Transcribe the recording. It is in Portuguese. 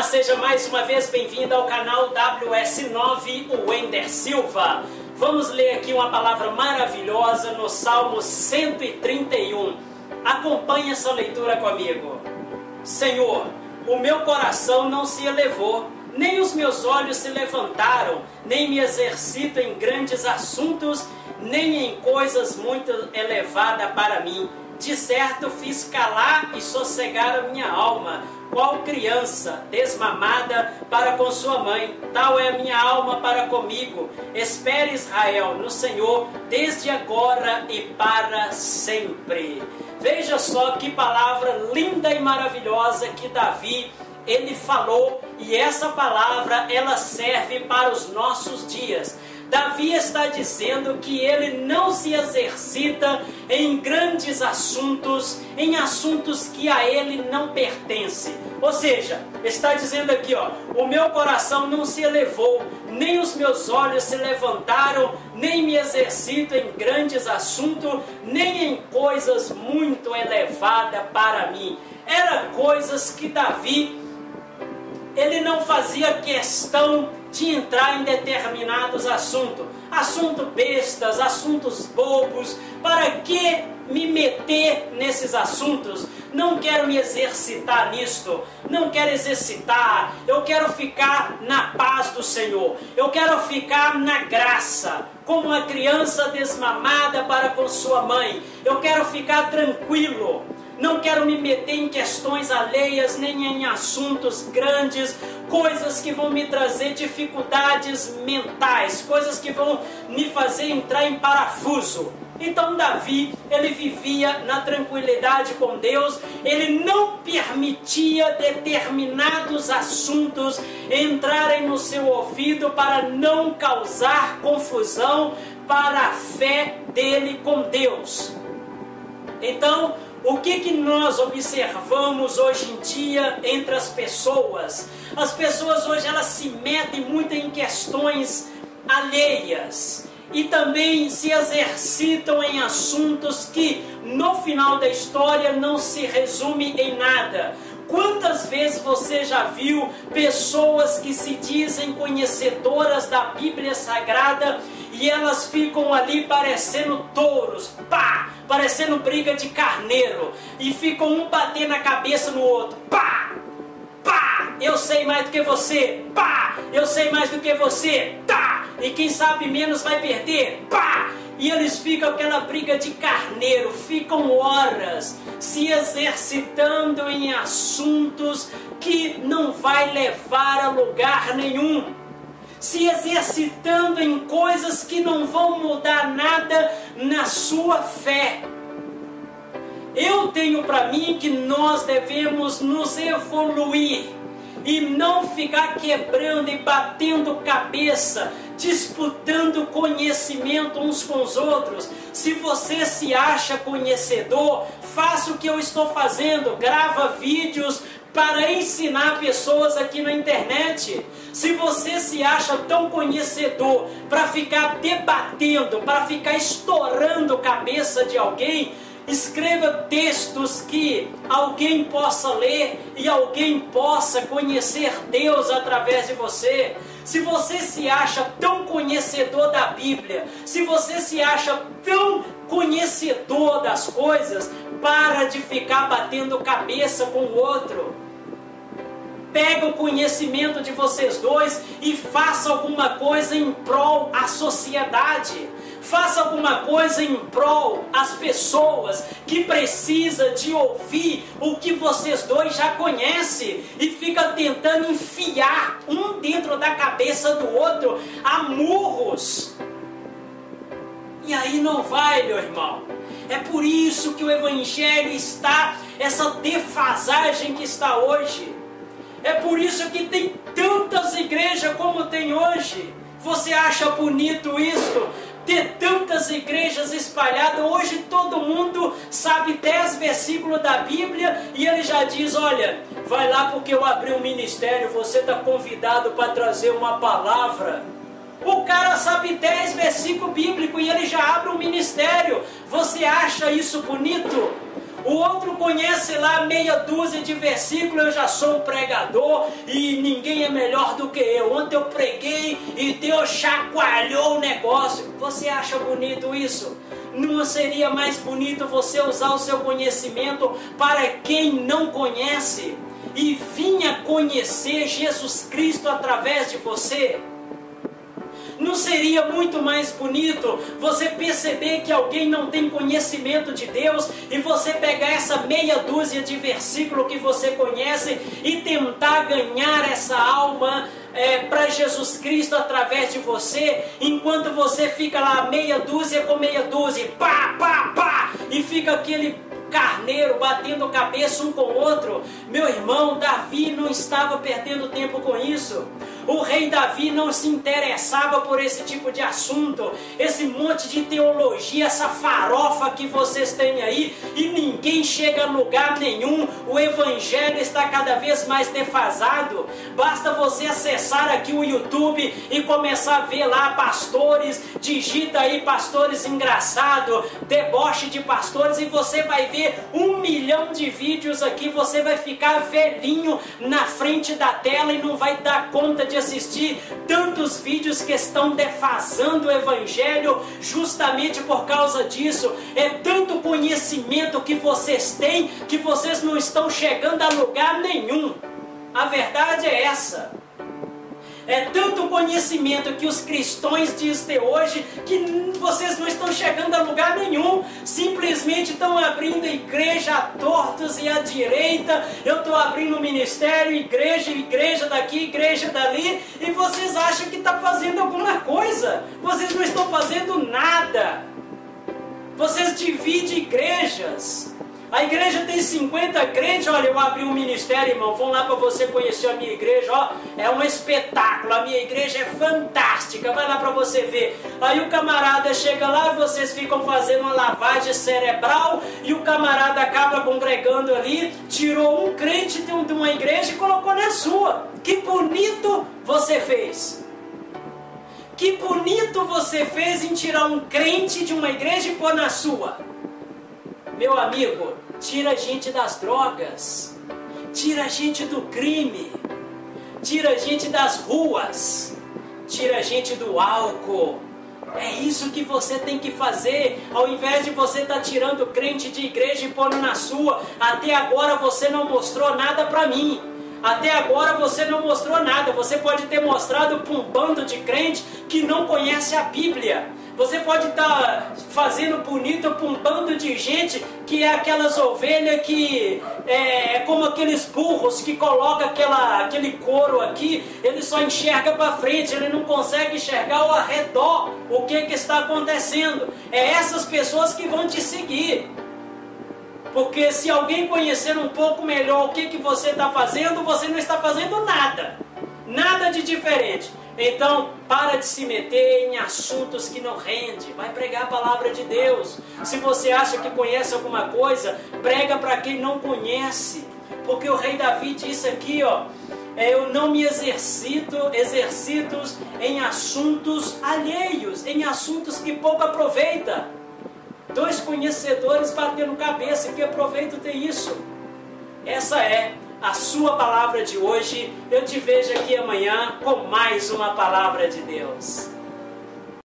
seja mais uma vez bem-vindo ao canal WS9, o Wender Silva. Vamos ler aqui uma palavra maravilhosa no Salmo 131. Acompanhe essa leitura comigo. Senhor, o meu coração não se elevou, nem os meus olhos se levantaram, nem me exercito em grandes assuntos, nem em coisas muito elevadas para mim. De certo fiz calar e sossegar a minha alma, qual criança desmamada para com sua mãe, tal é a minha alma para comigo. Espere, Israel, no Senhor, desde agora e para sempre. Veja só que palavra linda e maravilhosa que Davi, ele falou, e essa palavra, ela serve para os nossos dias. Davi está dizendo que ele não se exercita em grandes assuntos, em assuntos que a ele não pertencem. Ou seja, está dizendo aqui, ó, o meu coração não se elevou, nem os meus olhos se levantaram, nem me exercito em grandes assuntos, nem em coisas muito elevadas para mim. Eram coisas que Davi, ele não fazia questão de entrar em determinados assuntos, bestas, assuntos bobos. Para que me meter nesses assuntos? Não quero me exercitar nisto, não quero exercitar, eu quero ficar na paz do Senhor, eu quero ficar na graça, como uma criança desmamada para com sua mãe, eu quero ficar tranquilo. Não quero me meter em questões alheias, nem em assuntos grandes, coisas que vão me trazer dificuldades mentais, coisas que vão me fazer entrar em parafuso. Então Davi, ele vivia na tranquilidade com Deus, ele não permitia determinados assuntos entrarem no seu ouvido para não causar confusão para a fé dele com Deus. Então, o que nós observamos hoje em dia entre as pessoas? As pessoas hoje, elas se metem muito em questões alheias e também se exercitam em assuntos que no final da história não se resume em nada. Quantas vezes você já viu pessoas que se dizem conhecedoras da Bíblia Sagrada e elas ficam ali parecendo touros, pá, parecendo briga de carneiro, e ficam um batendo a cabeça no outro, pá, pá, eu sei mais do que você, pá, eu sei mais do que você, tá, e quem sabe menos vai perder, pá, e eles ficam aquela briga de carneiro, ficam horas se exercitando em assuntos que não vai levar a lugar nenhum, se exercitando em coisas que não vão mudar nada na sua fé. Eu tenho para mim que nós devemos nos evoluir e não ficar quebrando e batendo cabeça, disputando conhecimento uns com os outros. Se você se acha conhecedor, faça o que eu estou fazendo, grava vídeos para ensinar pessoas aqui na internet. Se você se acha tão conhecedor para ficar debatendo, para ficar estourando a cabeça de alguém, escreva textos que alguém possa ler e alguém possa conhecer Deus através de você. Se você se acha tão conhecedor da Bíblia, se você se acha tão conhecedor das coisas, para de ficar batendo cabeça com o outro. Pega o conhecimento de vocês dois e faça alguma coisa em prol à sociedade. Faça alguma coisa em prol às pessoas que precisam de ouvir o que vocês dois já conhecem e fica tentando enfiar um dentro da cabeça do outro a murros. E aí não vai, meu irmão. É por isso que o Evangelho está, essa defasagem que está hoje. É por isso que tem tantas igrejas como tem hoje. Você acha bonito isso? Ter tantas igrejas espalhadas. Hoje todo mundo sabe 10 versículos da Bíblia e ele já diz, olha, vai lá porque eu abri um ministério, você está convidado para trazer uma palavra. O cara sabe 10 versículos bíblicos e ele já abre um ministério. Você acha isso bonito? O outro conhece lá meia dúzia de versículos, eu já sou um pregador e ninguém é melhor do que eu. Ontem eu preguei e Deus chacoalhou o negócio. Você acha bonito isso? Não seria mais bonito você usar o seu conhecimento para quem não conhece e vinha conhecer Jesus Cristo através de você? Não seria muito mais bonito você perceber que alguém não tem conhecimento de Deus e você pegar essa meia dúzia de versículos que você conhece e tentar ganhar essa alma para Jesus Cristo através de você, enquanto você fica lá meia dúzia com meia dúzia, pá, pá, pá, e fica aquele carneiro batendo cabeça um com o outro? Meu irmão, Davi não estava perdendo tempo com isso. O rei Davi não se interessava por esse tipo de assunto, esse monte de teologia, essa farofa que vocês têm aí, e ninguém chega a lugar nenhum. O evangelho está cada vez mais defasado. Basta você acessar aqui o YouTube e começar a ver lá pastores, digita aí pastores engraçado, deboche de pastores, e você vai ver 1 milhão de vídeos aqui. Você vai ficar velhinho na frente da tela e não vai dar conta de assistir tantos vídeos que estão defasando o evangelho justamente por causa disso. É tanto conhecimento que vocês têm que vocês não estão chegando a lugar nenhum. A verdade é essa. É tanto conhecimento que os cristãos dizem hoje que vocês não estão chegando a lugar nenhum. Simplesmente estão abrindo igreja a tortos e à direita. Eu estou abrindo ministério, igreja daqui, igreja dali. E vocês acham que está fazendo alguma coisa. Vocês não estão fazendo nada. Vocês dividem igrejas. A igreja tem 50 crentes. Olha, eu abri um ministério, irmão. Vão lá para você conhecer a minha igreja. Ó, é um espetáculo. A minha igreja é fantástica. Vai lá para você ver. Aí o camarada chega lá e vocês ficam fazendo uma lavagem cerebral. E o camarada acaba congregando ali. Tirou um crente de uma igreja e colocou na sua. Que bonito você fez. Que bonito você fez em tirar um crente de uma igreja e pôr na sua. Meu amigo, tira a gente das drogas, tira a gente do crime, tira a gente das ruas, tira a gente do álcool. É isso que você tem que fazer, ao invés de você estar tirando crente de igreja e pondo na sua. Até agora você não mostrou nada para mim. Até agora você não mostrou nada. Você pode ter mostrado para um bando de crente que não conhece a Bíblia. Você pode estar fazendo bonito para um bando de gente que é aquelas ovelhas que é como aqueles burros que coloca aquele couro aqui, ele só enxerga para frente, ele não consegue enxergar ao arredor o que está acontecendo. É essas pessoas que vão te seguir. Porque se alguém conhecer um pouco melhor o que você está fazendo, você não está fazendo nada. Nada de diferente. Então, para de se meter em assuntos que não rende. Vai pregar a palavra de Deus. Se você acha que conhece alguma coisa, prega para quem não conhece. Porque o rei Davi disse aqui, ó, eu não me exercito em assuntos alheios, em assuntos que pouco aproveita. 2 conhecedores batendo cabeça, que proveito tem isso? Essa é a sua palavra de hoje. Eu te vejo aqui amanhã com mais uma palavra de Deus.